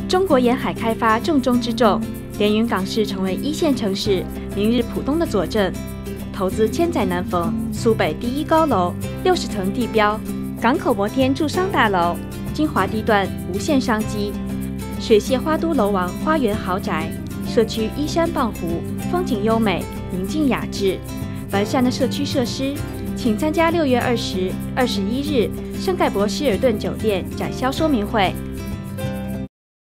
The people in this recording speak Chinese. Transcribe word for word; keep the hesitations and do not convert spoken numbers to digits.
中国沿海开发重中之重，连云港市成为一线城市，明日浦东的佐证。投资千载难逢，苏北第一高楼，六十层地标，港口摩天住商大楼，精华地段无限商机。水榭花都楼王花园豪宅，社区依山傍湖，风景优美，宁静雅致。完善的社区设施，请参加六月二十、二十一日圣盖博希尔顿酒店展销说明会。